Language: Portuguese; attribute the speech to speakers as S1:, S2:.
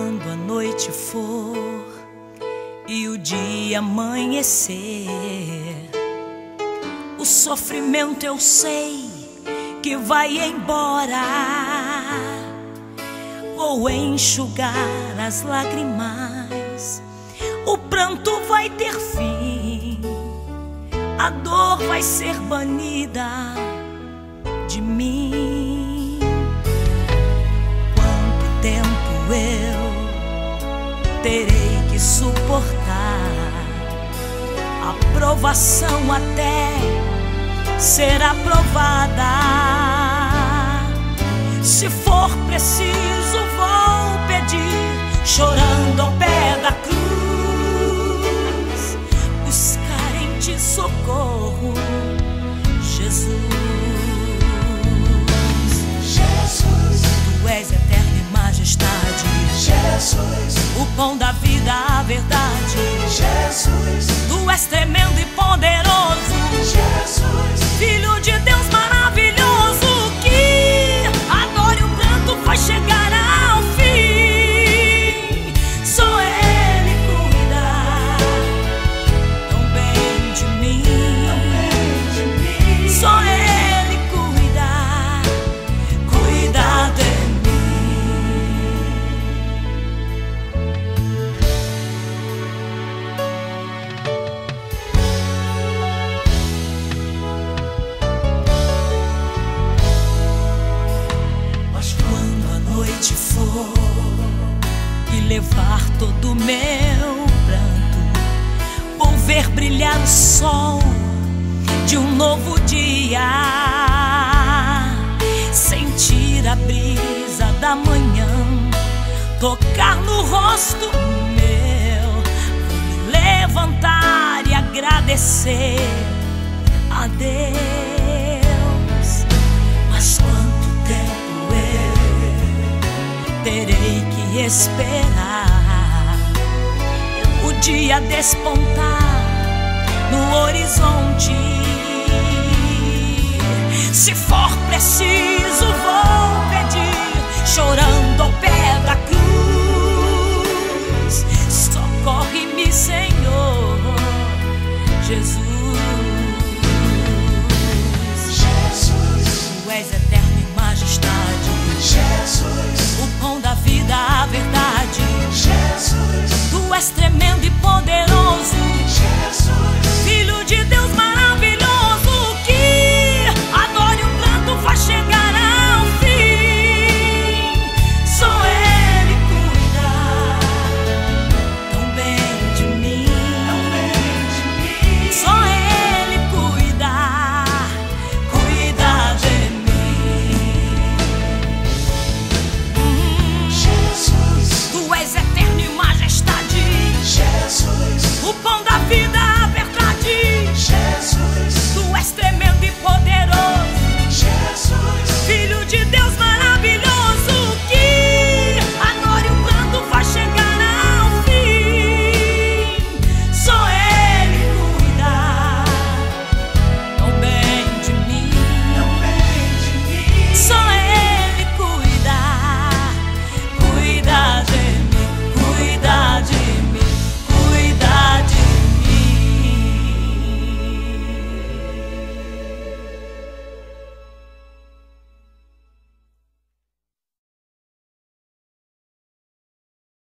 S1: Quando a noite for e o dia amanhecer, o sofrimento eu sei que vai embora. Vou enxugar as lágrimas, o pranto vai ter fim, a dor vai ser banida de mim. Quanto tempo eu terei que suportar a provação até ser aprovada? Se for preciso, vou pedir, chorando ao pé da cruz, buscar em ti socorro, Jesus.
S2: Jesus,
S1: tu és eterno e majestade,
S2: Jesus,
S1: o pão da vida, a verdade,
S2: Jesus,
S1: tu és tremendo e poderoso,
S2: Jesus,
S1: Filho de Deus maravilhoso, que a dor e o pranto vai chegar ao fim. Só Ele cuida tão bem de mim, só Ele cuida de for e levar todo o meu pranto, vou ver brilhar o sol de um novo dia, sentir a brisa da manhã tocar no rosto meu, vou me levantar e agradecer a Deus. Mas quanto tempo eu terei que esperar o dia despontar no horizonte? Se for preciso, vou pedir, chorando